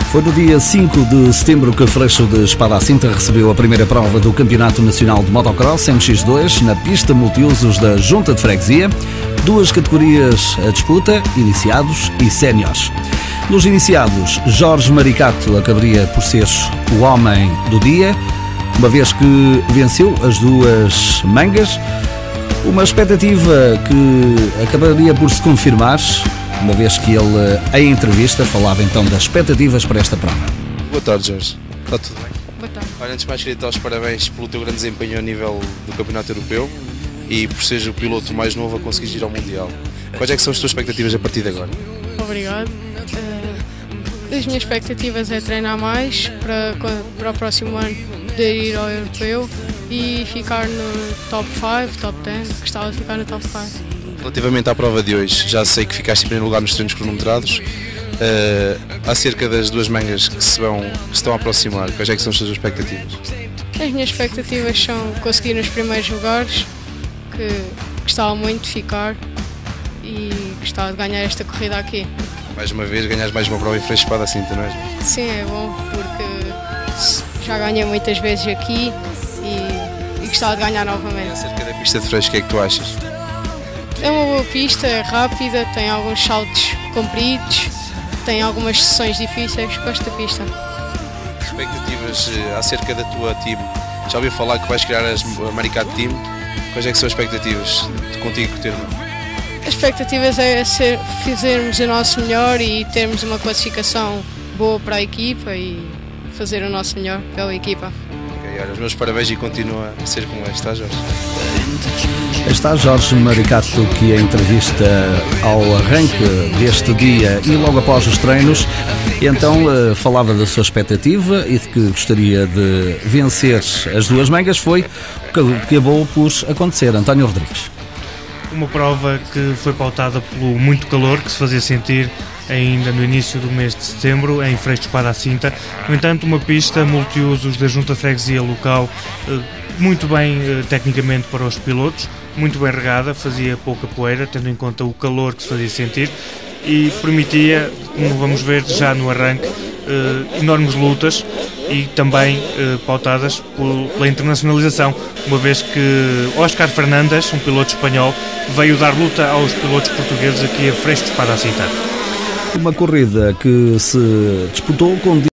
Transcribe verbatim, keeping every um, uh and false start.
Foi no dia cinco de setembro que Freixo de Espada à Cinta recebeu a primeira prova do Campeonato Nacional de Motocross M X dois na pista multiusos da Junta de Freguesia, duas categorias a disputa, iniciados e séniores. Nos iniciados, Jorge Maricato acabaria por ser o homem do dia, uma vez que venceu as duas mangas, uma expectativa que acabaria por se confirmar, uma vez que ele, em entrevista, falava então das expectativas para esta prova. Boa tarde, Jorge. Está tudo bem? Boa tarde. Olha, antes de mais, queria dar os parabéns pelo teu grande desempenho a nível do Campeonato Europeu e por seres o piloto mais novo a conseguir ir ao Mundial. Quais é que são as tuas expectativas a partir de agora? Obrigado. Uh, as minhas expectativas é treinar mais para, para o próximo ano poder ir ao Europeu e ficar no top cinco, top dez. Gostava de ficar no top cinco. Relativamente à prova de hoje, já sei que ficaste em primeiro lugar nos treinos cronometrados. Uh, acerca das duas mangas que se, vão, que se estão a aproximar, quais é que são as tuas expectativas? As minhas expectativas são conseguir nos primeiros lugares, que gostava muito de ficar e gostava de ganhar esta corrida aqui. Mais uma vez, ganhas mais uma prova em Freixo de Espada à Cinta, não é? Sim, é bom, porque já ganhei muitas vezes aqui e, e gostava de ganhar novamente. E acerca da pista de Freixo, o que é que tu achas? É uma boa pista, é rápida, tem alguns saltos compridos, tem algumas sessões difíceis, gosto da pista. Expectativas acerca da tua team? Já ouvi falar que vais criar a Maricato Team, quais é que são as expectativas de contigo ter? As expectativas é ser, fazermos o nosso melhor e termos uma classificação boa para a equipa e fazer o nosso melhor pela equipa. Ok, olha, os meus parabéns e continua a ser como és, está, Jorge? Está Jorge Maricato, que em entrevista ao arranque deste dia e logo após os treinos, então falava da sua expectativa e de que gostaria de vencer as duas mangas. Foi o que acabou por acontecer. António Rodrigues. Uma prova que foi pautada pelo muito calor que se fazia sentir ainda no início do mês de setembro em Freixo de Espada à Cinta. No entanto, uma pista multiusos da Junta de Freguesia local, muito bem tecnicamente para os pilotos, muito bem regada, fazia pouca poeira, tendo em conta o calor que se fazia sentir, e permitia, como vamos ver já no arranque, enormes lutas e também pautadas pela internacionalização, uma vez que Óscar Fernandes, um piloto espanhol, veio dar luta aos pilotos portugueses aqui a Freixo de Espada à Cinta. Uma corrida que se disputou com